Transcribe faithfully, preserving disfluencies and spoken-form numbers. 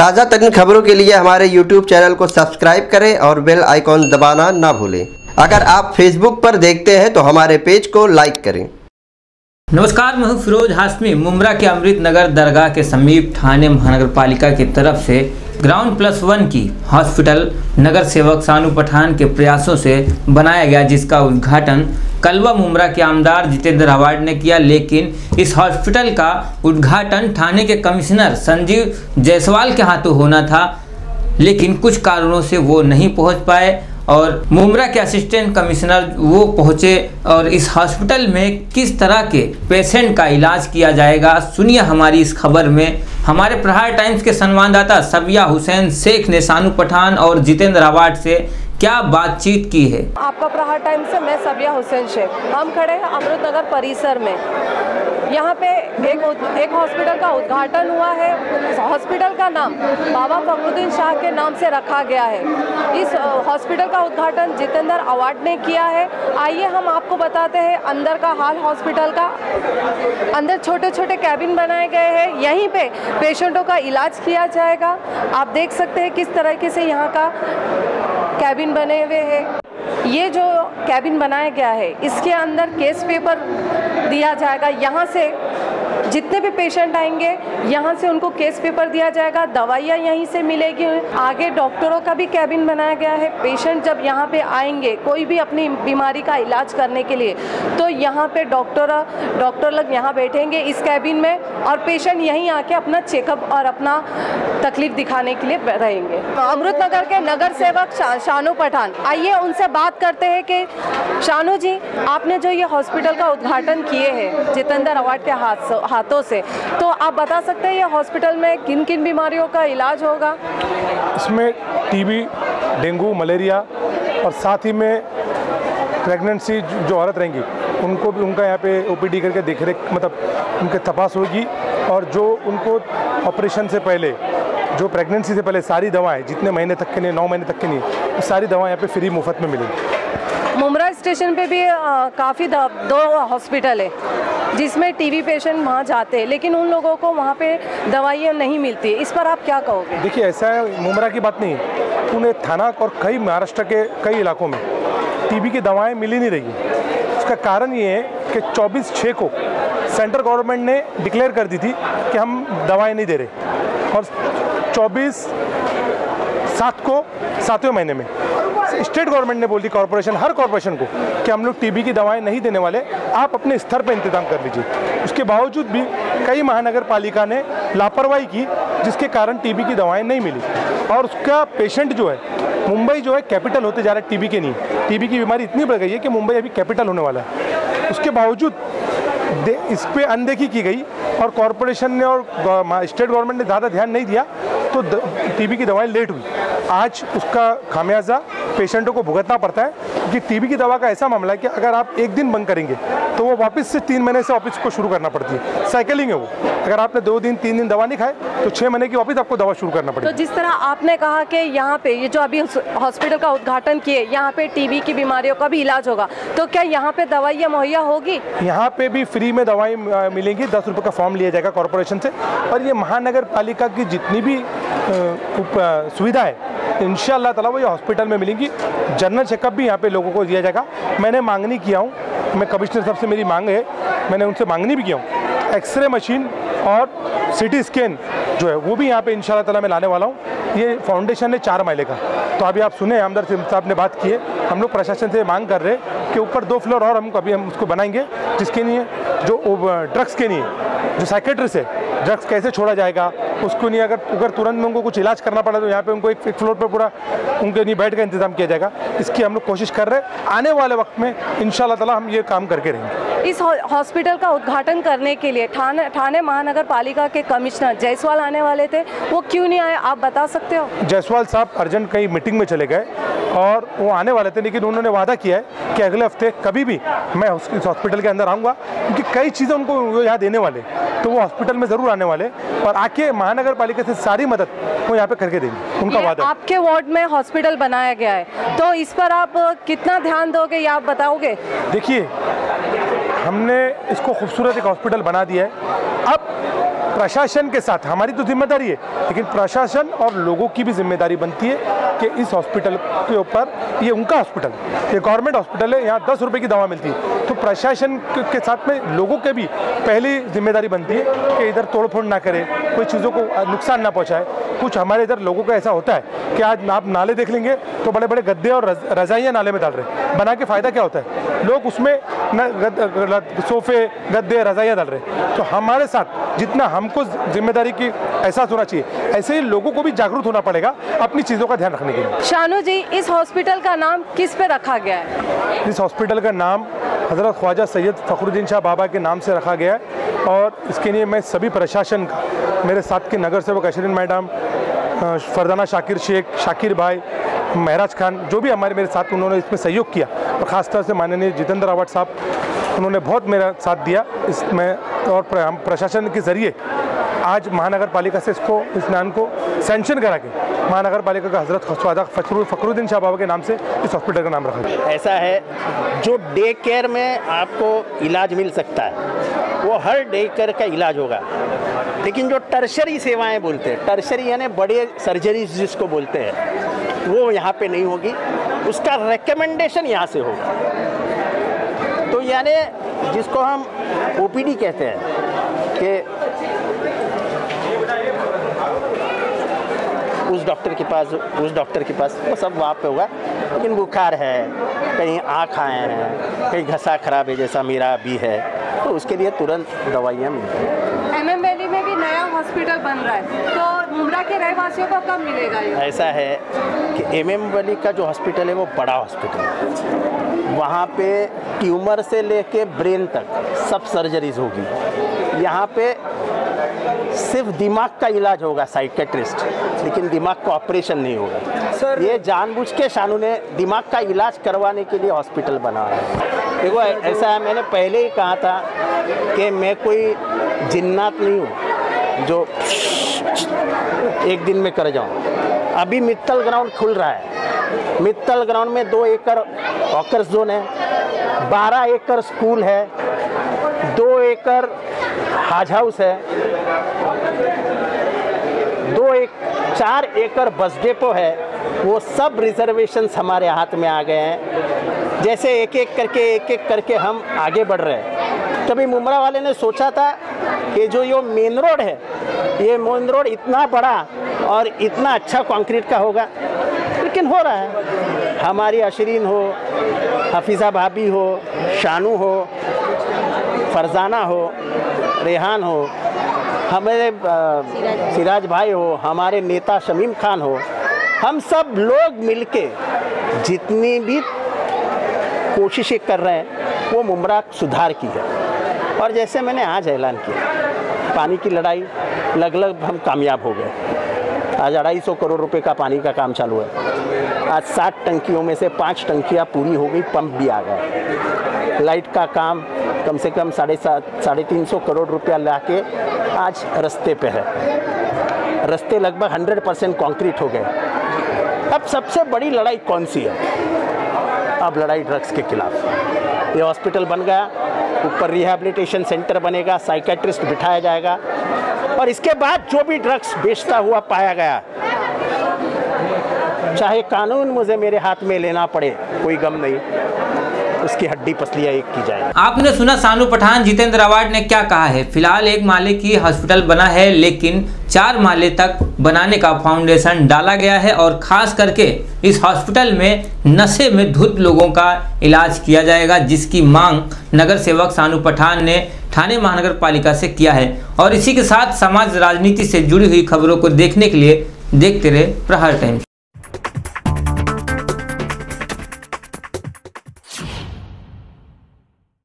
ताज़ा तरीन खबरों के लिए हमारे यूट्यूब चैनल को सब्सक्राइब करें और बेल आइकॉन दबाना ना भूलें। अगर आप फेसबुक पर देखते हैं तो हमारे पेज को लाइक करें। नमस्कार, मैं हूं फिरोज हाशमी। मुमरा के अमृत नगर दरगाह के समीप ठाणे महानगर पालिका की तरफ से ग्राउंड प्लस वन की हॉस्पिटल नगर सेवक शानू पठान के प्रयासों से बनाया गया, जिसका उद्घाटन कलवा मुमरा के आमदार जितेंद्र अवार्ड ने किया। लेकिन इस हॉस्पिटल का उद्घाटन ठाणे के कमिश्नर संजीव जायसवाल के हाथों होना था, लेकिन कुछ कारणों से वो नहीं पहुंच पाए और मुमरा के असिस्टेंट कमिश्नर वो पहुंचे। और इस हॉस्पिटल में किस तरह के पेशेंट का इलाज किया जाएगा, सुनिए हमारी इस खबर में। हमारे प्रहार टाइम्स के संवाददाता सबिया हुसैन शेख ने शानू पठान और जितेंद्र अवार्ड से क्या बातचीत की है। आपका प्रहार टाइम्स से मैं सबिया हुसैन शेख। हम खड़े हैं अमृत नगर परिसर में। यहाँ पे एक एक हॉस्पिटल का उद्घाटन हुआ है। इस हॉस्पिटल का नाम बाबा फखरुद्दीन शाह के नाम से रखा गया है। इस हॉस्पिटल का उद्घाटन जितेंद्र अवार्ड ने किया है। आइए हम आपको बताते हैं अंदर का हाल हॉस्पिटल का। अंदर छोटे छोटे कैबिन बनाए गए हैं, यहीं पे पेशेंटों का इलाज किया जाएगा। आप देख सकते हैं किस तरीके से यहाँ का कैबिन बने हुए हैं। ये जो कैबिन बनाया गया है इसके अंदर केस पेपर दिया जाएगा। यहाँ से जितने भी पेशेंट आएंगे यहाँ से उनको केस पेपर दिया जाएगा, दवाइयाँ यहीं से मिलेगी। आगे डॉक्टरों का भी कैबिन बनाया गया है। पेशेंट जब यहाँ पे आएंगे कोई भी अपनी बीमारी का इलाज करने के लिए, तो यहाँ पे डॉक्टर डॉक्टर लोग यहाँ बैठेंगे इस कैबिन में और पेशेंट यहीं आके अपना चेकअप और अपना तकलीफ दिखाने के लिए रहेंगे। अमृत नगर के नगर सेवक शा, शानू पठान, आइए उनसे बात करते हैं कि शानू जी, आपने जो ये हॉस्पिटल का उद्घाटन किए हैं जितेंद्र अवार्ड के हाथ हाथों से, तो आप बता सकते हैं ये हॉस्पिटल में किन किन बीमारियों का इलाज होगा? इसमें टीबी, डेंगू, मलेरिया और साथ ही में प्रेगनेंसी जो औरत रहेंगी उनको भी उनका यहाँ पे ओपीडी करके देख रेख मतलब उनके तपास होगी। और जो उनको ऑपरेशन से पहले, जो प्रेगनेंसी से पहले सारी दवाएं जितने महीने तक के लिए, नौ महीने तक के लिए, सारी दवाएं यहाँ पे फ्री मुफ्त में मिलेंगी। मुमरा स्टेशन पे भी काफ़ी दो हॉस्पिटल है जिसमें टीबी पेशेंट वहाँ जाते हैं, लेकिन उन लोगों को वहाँ पे दवाइयाँ नहीं मिलती। इस पर आप क्या कहोगे? देखिए, ऐसा है, मुमरा की बात नहीं, पुणे, थाना और कई महाराष्ट्र के कई इलाकों में टीबी की दवाएं मिल ही नहीं रही। उसका कारण ये है कि चौबीस छः को सेंट्रल गवर्नमेंट ने डिक्लेयर कर दी थी कि हम दवाएं नहीं दे रहे, और चौबीस सात को सातवें महीने में स्टेट गवर्नमेंट ने बोल दी कॉर्पोरेशन, हर कॉर्पोरेशन को, कि हम लोग टीबी की दवाएं नहीं देने वाले, आप अपने स्तर पर इंतजाम कर लीजिए। उसके बावजूद भी कई महानगर पालिका ने लापरवाही की, जिसके कारण टीबी की दवाएं नहीं मिली। और उसका पेशेंट जो है, मुंबई जो है कैपिटल होते जा रहा है टीबी के नहीं। टीबी की बीमारी इतनी बढ़ गई है कि मुंबई अभी कैपिटल होने वाला है। उसके बावजूद इस पे अनदेखी की गई और कॉरपोरेशन ने और स्टेट गवर्नमेंट ने ज़्यादा ध्यान नहीं दिया, तो टीबी की दवाएं लेट हुई। आज उसका खामियाजा पेशेंटों को भुगतना पड़ता है, क्योंकि टीबी की दवा का ऐसा मामला है कि अगर आप एक दिन बंद करेंगे तो वो वापस से तीन महीने से वापस को शुरू करना पड़ती है। साइकिलिंग है वो। अगर आपने दो दिन तीन दिन दवा नहीं खाए तो छः महीने की वापस आपको दवा शुरू करना पड़ेगी। तो जिस तरह आपने कहा कि यहाँ पे ये जो अभी हॉस्पिटल का उद्घाटन किए, यहाँ पे टीबी की बीमारियों का भी इलाज होगा, तो क्या यहाँ पे दवाइयाँ मुहैया होगी? यहाँ पे भी फ्री में दवाई मिलेंगी। दस रुपये का फॉर्म लिया जाएगा कॉर्पोरेशन से। और ये महानगर पालिका की जितनी भी सुविधा है इंशाअल्लाह ताला वो ये हॉस्पिटल में मिलेंगी। जनरल चेकअप भी यहाँ पे लोगों को दिया जाएगा। मैंने मांगनी किया हूँ, मैं कमिश्नर साहब से मेरी मांग है, मैंने उनसे मांगनी भी किया हूँ। एक्सरे मशीन और सिटी स्कैन जो है वो भी यहाँ पे इंशाअल्लाह ताला मैं लाने वाला हूँ। ये फाउंडेशन है चार माले का, तो अभी आप सुने आमदार साहब ने बात की है, हम लोग प्रशासन से मांग कर रहे हैं कि ऊपर दो फ्लोर और हम अभी हम उसको बनाएंगे, जिसके लिए जो ड्रग्स के लिए जो साइकेट्रिस्ट है, ड्रग्स कैसे छोड़ा जाएगा उसको नहीं, अगर अगर तुरंत में उनको कुछ इलाज करना पड़ा तो यहाँ पे उनको एक, एक फ्लोर पर पूरा उनके लिए बेड का इंतजाम किया जाएगा। इसकी हम लोग कोशिश कर रहे हैं। आने वाले वक्त में इंशाअल्लाह ताला हम ये काम करके रहेंगे। इस हॉस्पिटल का उद्घाटन करने के लिए ठाणे ठाणे महानगर पालिका के कमिश्नर जायसवाल आने वाले थे, वो क्यों नहीं आए, आप बता सकते हो? जायसवाल साहब अर्जेंट कहीं मीटिंग में चले गए और वो आने वाले थे, लेकिन उन्होंने वादा किया है कि अगले हफ्ते कभी भी मैं इस हॉस्पिटल के अंदर आऊँगा, क्योंकि कई चीज़ें उनको यहाँ देने वाले, तो वो हॉस्पिटल में ज़रूर आने वाले और आके महानगर पालिका से सारी मदद वो यहाँ पे करके देंगे, उनका वादा। आपके वार्ड में हॉस्पिटल बनाया गया है, तो इस पर आप कितना ध्यान दोगे या आप बताओगे? देखिए, हमने इसको खूबसूरत एक हॉस्पिटल बना दिया है। अब प्रशासन के साथ हमारी तो जिम्मेदारी है, लेकिन प्रशासन और लोगों की भी जिम्मेदारी बनती है कि इस हॉस्पिटल के ऊपर, ये उनका हॉस्पिटल, ये गवर्नमेंट हॉस्पिटल है, यहाँ दस रुपए की दवा मिलती है, तो प्रशासन के साथ में लोगों के भी पहली जिम्मेदारी बनती है कि इधर तोड़फोड़ ना करे, कोई चीज़ों को नुकसान ना पहुँचाए। कुछ हमारे इधर लोगों का ऐसा होता है कि आज आप नाले देख लेंगे तो बड़े बड़े गद्दे और रजाइयाँ नाले में डाल रहे हैं, बना के फ़ायदा क्या होता है, लोग उसमें सोफे गद्दे रजाइयाँ डाल रहे हैं। तो हमारे साथ जितना हमको जिम्मेदारी की एहसास होना चाहिए, ऐसे ही लोगों को भी जागरूक होना पड़ेगा अपनी चीज़ों का ध्यान रखने के लिए। शानू जी, इस हॉस्पिटल का नाम किस पे रखा गया है? इस हॉस्पिटल का नाम हज़रत ख्वाजा सैयद फ़खरुद्दीन शाह बाबा के नाम से रखा गया है, और इसके लिए मैं सभी प्रशासन का, मेरे साथ के नगर सेवक अशरीन मैडम, फरदाना शाकिर शेख, शाकिर भाई, महराज खान, जो भी हमारे मेरे साथ उन्होंने इसमें सहयोग किया, और ख़ासतौर से माननीय जितेंद्र रावत साहब, उन्होंने बहुत मेरा साथ दिया इसमें, और हम प्रशासन के ज़रिए आज महानगर पालिका से इसको इस नाम को सैंक्शन करा के महानगर पालिका का हज़रत ख्वाजा फ़खरुद्दीन शाह बाबा के नाम से इस हॉस्पिटल का नाम रखा गया। ऐसा है, जो डे केयर में आपको इलाज मिल सकता है वो हर डे केयर का इलाज होगा, लेकिन जो टर्शरी सेवाएं बोलते हैं, टर्शरी यानी बड़े सर्जरीज जिसको बोलते हैं, वो यहाँ पे नहीं होगी, उसका रिकमेंडेशन यहाँ से होगा। तो यानी जिसको हम ओ पी डी कहते हैं कि उस डॉक्टर के पास उस डॉक्टर के पास वो सब वहाँ पे होगा, लेकिन बुखार है, कहीं आँख आए हैं, कहीं घसा खराब है जैसा मेरा भी है, तो उसके लिए तुरंत दवाइयाँ मिलती हैं। एम एम वैली में भी नया हॉस्पिटल बन रहा है, तो मुमरा के रहवासियों को कब मिलेगा ये? ऐसा है कि एम एम वैली का जो हॉस्पिटल है वो बड़ा हॉस्पिटल है, वहाँ पे ट्यूमर से लेके ब्रेन तक सब सर्जरीज होगी। यहाँ पे सिर्फ दिमाग का इलाज होगा, साइकेट्रिस्ट, लेकिन दिमाग का ऑपरेशन नहीं होगा। सर, ये जानबूझ के शानू ने दिमाग का इलाज करवाने के लिए हॉस्पिटल बनाया है। देखो ऐसा है, मैंने पहले ही कहा था कि मैं कोई जिन्नात नहीं हूँ जो एक दिन में कर जाऊँ। अभी मित्तल ग्राउंड खुल रहा है, मित्तल ग्राउंड में दो एकड़ हॉकर्स जोन है, बारह एकड़ स्कूल है, दो एकड़ हाज हाउस है, दो एक चार एकड़ बस डेपो है, वो सब रिजर्वेशंस हमारे हाथ में आ गए हैं। जैसे एक एक करके एक एक करके हम आगे बढ़ रहे हैं। कभी मुमरा वाले ने सोचा था कि जो ये मेन रोड है, ये मेन रोड इतना बड़ा और इतना अच्छा कंक्रीट का होगा, लेकिन हो रहा है। हमारी अशरीन हो, हफीज़ा भाभी हो, शानू हो, फरजाना हो, रेहान हो, हमारे सिराज भाई हो, हमारे नेता शमीम खान हो, हम सब लोग मिलके जितनी भी कोशिशें कर रहे हैं वो मुमरा सुधार की है। और जैसे मैंने आज ऐलान किया, पानी की लड़ाई लगभग हम कामयाब हो गए। आज अढ़ाई सौ करोड़ रुपए का पानी का काम चालू है। आज साठ टंकियों में से पाँच टंकियाँ पूरी हो गई, पंप भी आ गए। लाइट का काम कम से कम साढ़े सात साढ़े तीन सौ करोड़ रुपया ला के आज रास्ते पे है। रास्ते लगभग हंड्रेड परसेंट कॉन्क्रीट हो गए। अब सबसे बड़ी लड़ाई कौन सी है? अब लड़ाई ड्रग्स के खिलाफ। ये हॉस्पिटल बन गया, ऊपर रिहैबिलिटेशन सेंटर बनेगा, साइकेट्रिस्ट बिठाया जाएगा, और इसके बाद जो भी ड्रग्स बेचता हुआ पाया गया, चाहे कानून मुझे मेरे हाथ में लेना पड़े, कोई गम नहीं, उसकी हड्डी पसलियाँ एक की जाए। आपने सुना शानू पठान जितेंद्र रावत ने क्या कहा है। फिलहाल एक माले की हॉस्पिटल बना है, लेकिन चार माले तक बनाने का फाउंडेशन डाला गया है, और खास करके इस हॉस्पिटल में नशे में धुत लोगों का इलाज किया जाएगा, जिसकी मांग नगर सेवक शानू पठान ने ठाणे महानगर पालिका से किया है। और इसी के साथ समाज राजनीति से जुड़ी हुई खबरों को देखने के लिए देखते रहे प्रहार टाइम्स।